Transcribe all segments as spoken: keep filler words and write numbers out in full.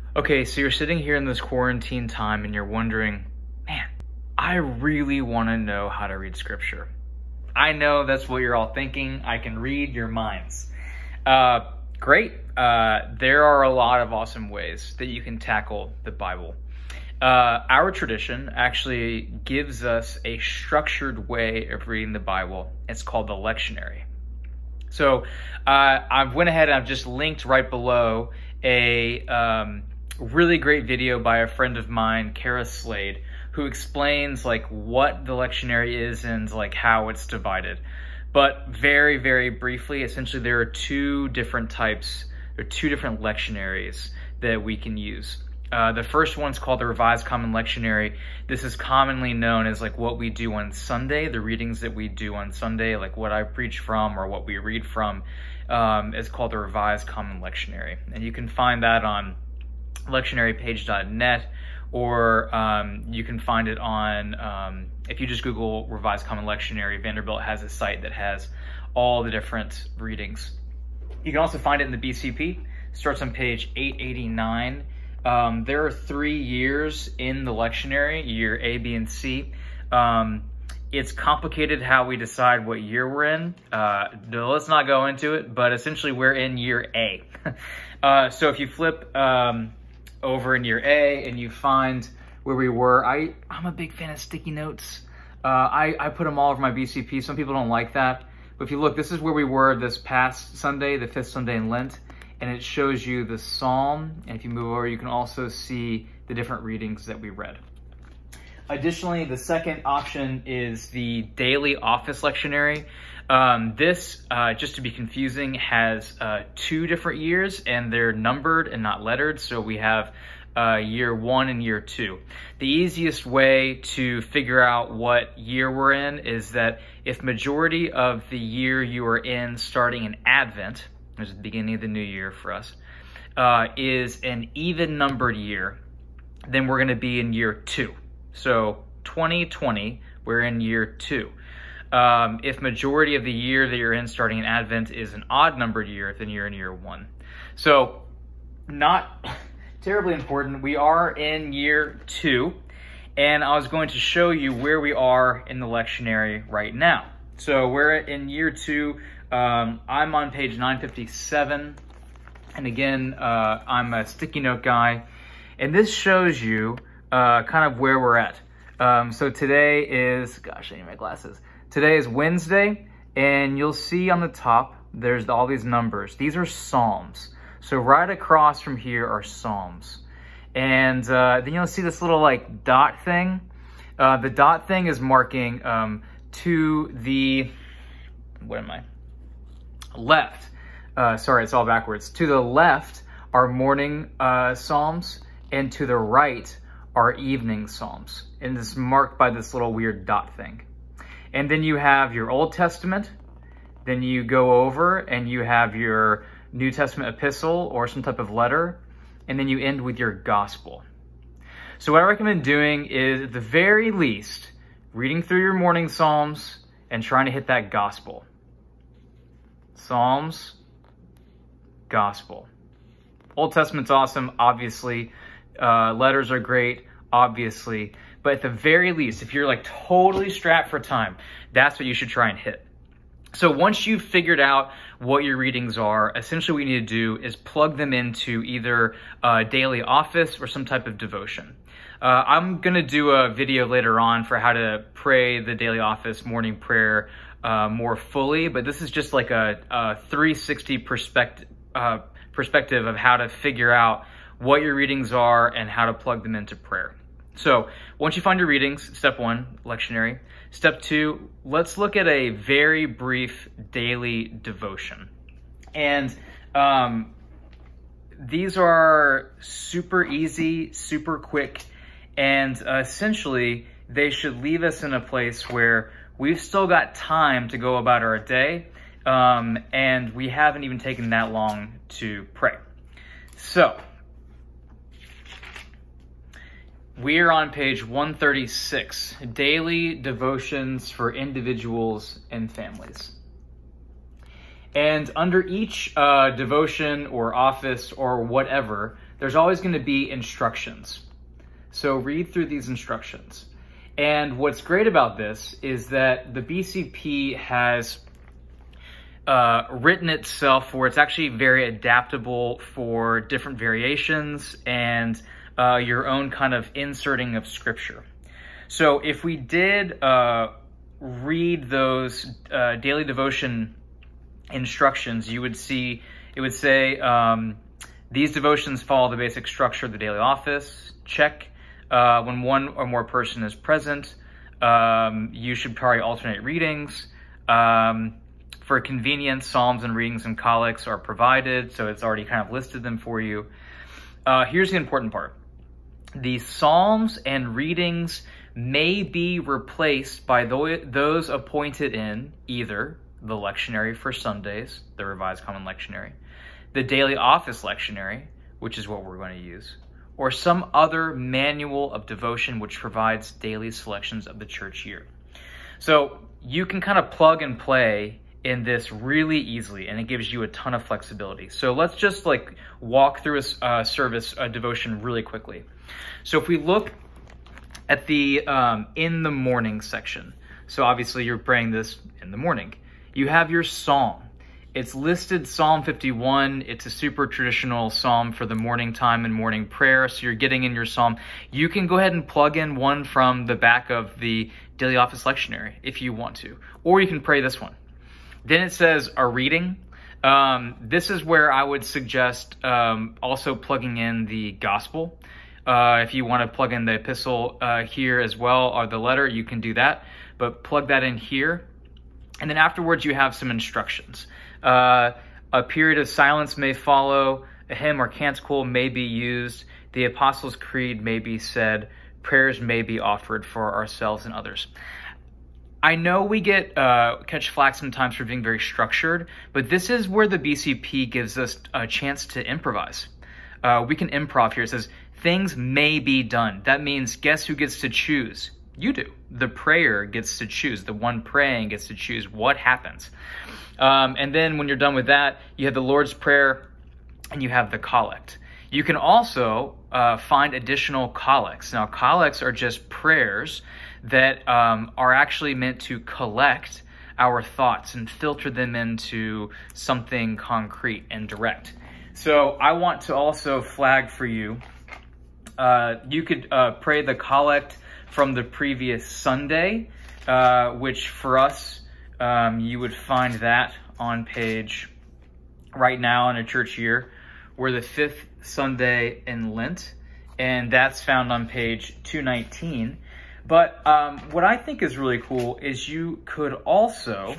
Okay, so you're sitting here in this quarantine time and you're wondering, man, I really want to know how to read scripture. I know that's what you're all thinking. I can read your minds. Uh, great. Uh, there are a lot of awesome ways that you can tackle the Bible. Uh, our tradition actually gives us a structured way of reading the Bible. It's called the lectionary. So uh, I went ahead and I've just linked right below a um, really great video by a friend of mine, Kara Slade, who explains like what the lectionary is and like how it's divided. But very, very briefly, essentially there are two different types, there are two different lectionaries that we can use. Uh, the first one's called the Revised Common Lectionary. This is commonly known as like what we do on Sunday, the readings that we do on Sunday, like what I preach from or what we read from, um, is called the Revised Common Lectionary. And you can find that on lectionary page dot net, or um, you can find it on, um, if you just Google Revised Common Lectionary, Vanderbilt has a site that has all the different readings. You can also find it in the B C P. It starts on page eight eighty-nine. Um, there are three years in the lectionary, year A, B, and C. Um, it's complicated how we decide what year we're in. Uh, no, let's not go into it, but essentially we're in year A. uh, so if you flip um, over in year A and you find where we were, I, I'm a big fan of sticky notes. Uh, I, I put them all over my B C P. Some people don't like that. But if you look, this is where we were this past Sunday, the fifth Sunday in Lent. And it shows you the psalm. And if you move over, you can also see the different readings that we read. Additionally, the second option is the daily office lectionary. Um, this, uh, just to be confusing, has uh, two different years and they're numbered and not lettered. So we have uh, year one and year two. The easiest way to figure out what year we're in is that if majority of the year you are in starting in Advent, which is the beginning of the new year for us, uh, is an even numbered year, then we're gonna be in year two. So twenty twenty, we're in year two. Um, if majority of the year that you're in starting in Advent is an odd numbered year, then you're in year one. So not terribly important. We are in year two, and I was going to show you where we are in the lectionary right now. So we're in year two. Um, I'm on page nine fifty-seven, and again, uh, I'm a sticky note guy, and this shows you uh, kind of where we're at. Um, so today is, gosh, I need my glasses. Today is Wednesday, and you'll see on the top, there's all these numbers. These are Psalms. So right across from here are Psalms. And uh, then you'll see this little like dot thing. Uh, the dot thing is marking um, to the, what am I? left. Uh, sorry, it's all backwards. To the left are morning uh, Psalms, and to the right are evening Psalms. And it's marked by this little weird dot thing. And then you have your Old Testament. Then you go over and you have your New Testament epistle or some type of letter. And then you end with your gospel. So what I recommend doing is, at the very least, reading through your morning Psalms and trying to hit that gospel. Psalms, gospel. Old Testament's awesome, obviously. Uh, letters are great, obviously. But at the very least, if you're like totally strapped for time, that's what you should try and hit. So once you've figured out what your readings are, essentially what you need to do is plug them into either a daily office or some type of devotion. Uh, I'm going to do a video later on for how to pray the daily office morning prayer uh, more fully, but this is just like a, a three sixty perspective, uh, perspective of how to figure out what your readings are and how to plug them into prayer. So once you find your readings, step one, lectionary. Step two, let's look at a very brief daily devotion. And um, these are super easy, super quick, and uh, essentially they should leave us in a place where we've still got time to go about our day, um, and we haven't even taken that long to pray. So we're on page one thirty-six, Daily Devotions for Individuals and Families. And under each uh, devotion or office or whatever, there's always going to be instructions. So read through these instructions. And what's great about this is that the B C P has uh, written itself where it's actually very adaptable for different variations and uh, your own kind of inserting of scripture. So if we did uh, read those uh, daily devotion instructions, you would see, it would say, um, these devotions follow the basic structure of the daily office. Check. Uh, when one or more person is present, um, you should probably alternate readings. Um, for convenience, psalms and readings and collects are provided, so it's already kind of listed them for you. Uh, here's the important part. The psalms and readings may be replaced by those appointed in either the lectionary for Sundays, the Revised Common Lectionary, the daily office lectionary, which is what we're going to use, or some other manual of devotion which provides daily selections of the church year. So you can kind of plug and play in this really easily, and it gives you a ton of flexibility. So let's just like walk through a uh, service a devotion really quickly. So if we look at the um, in the morning section, so obviously you're praying this in the morning, you have your psalm. It's listed Psalm fifty-one. It's a super traditional psalm for the morning time and morning prayer. So you're getting in your psalm. You can go ahead and plug in one from the back of the daily office lectionary if you want to, or you can pray this one. Then it says a reading. Um, this is where I would suggest um, also plugging in the gospel. Uh, if you want to plug in the epistle uh, here as well, or the letter, you can do that. But plug that in here. And then afterwards, you have some instructions. Uh, a period of silence may follow. A hymn or canticle may be used. The Apostles' Creed may be said. Prayers may be offered for ourselves and others. I know we get uh, catch flack sometimes for being very structured, but this is where the B C P gives us a chance to improvise. Uh, we can improv here. It says, things may be done. That means guess who gets to choose? You do. The prayer gets to choose. The one praying gets to choose what happens. Um, and then when you're done with that, you have the Lord's Prayer and you have the collect. You can also uh, find additional collects. Now, collects are just prayers that um, are actually meant to collect our thoughts and filter them into something concrete and direct. So I want to also flag for you, uh, you could uh, pray the collect from the previous Sunday, uh, which for us, um, you would find that on page, right now in a church year, we're the fifth Sunday in Lent, and that's found on page two nineteen. But um, what I think is really cool is you could also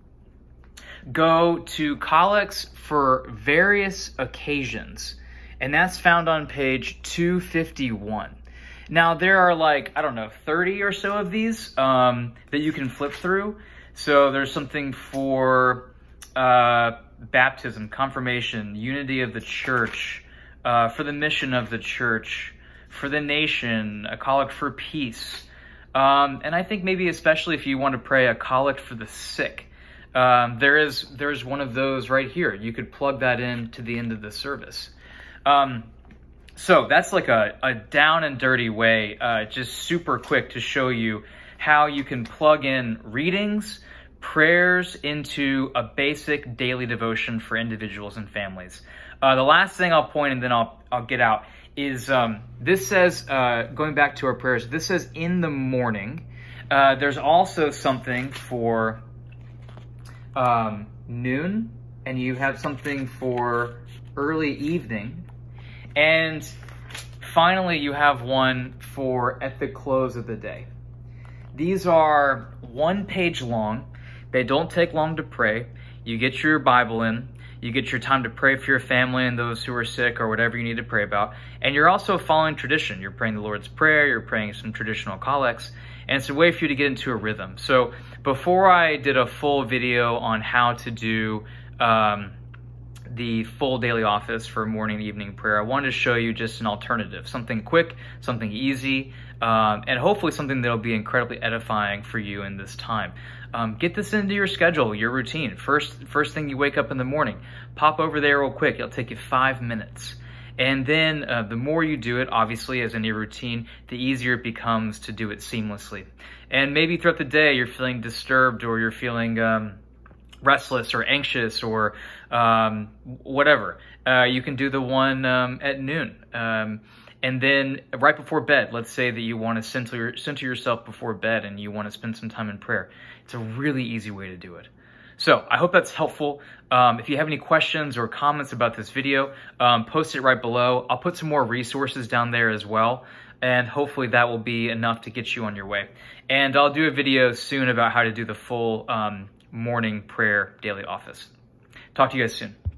go to collects for various occasions, and that's found on page two fifty-one. Now, there are like, I don't know, thirty or so of these um, that you can flip through. So there's something for uh, baptism, confirmation, unity of the church, uh, for the mission of the church, for the nation, a collect for peace. Um, and I think maybe especially if you want to pray a collect for the sick, um, there is there's one of those right here. You could plug that in to the end of the service. Um, so that's like a, a down and dirty way, uh, just super quick to show you how you can plug in readings, prayers into a basic daily devotion for individuals and families. Uh, the last thing I'll point, and then I'll I'll get out, is um, this says, uh, going back to our prayers, this says in the morning. Uh, there's also something for um, noon, and you have something for early evening. And finally, you have one for at the close of the day. These are one page long. They don't take long to pray. You get your Bible in. You get your time to pray for your family and those who are sick or whatever you need to pray about. And you're also following tradition. You're praying the Lord's Prayer. You're praying some traditional collects. And it's a way for you to get into a rhythm. So before I did a full video on how to do um, the full daily office for morning and evening prayer, I wanted to show you just an alternative, something quick, something easy, um, and hopefully something that'll be incredibly edifying for you in this time. Um, get this into your schedule, your routine. First, first thing you wake up in the morning, pop over there real quick. It'll take you five minutes. And then uh, the more you do it, obviously, as any routine, the easier it becomes to do it seamlessly. And maybe throughout the day, you're feeling disturbed, or you're feeling um, restless or anxious, or um, whatever. Uh, you can do the one um, at noon. Um, and then right before bed, let's say that you want to center, center yourself before bed and you want to spend some time in prayer. It's a really easy way to do it. So I hope that's helpful. Um, if you have any questions or comments about this video, um, post it right below. I'll put some more resources down there as well, and hopefully that will be enough to get you on your way. And I'll do a video soon about how to do the full um, morning prayer daily office. Talk to you guys soon.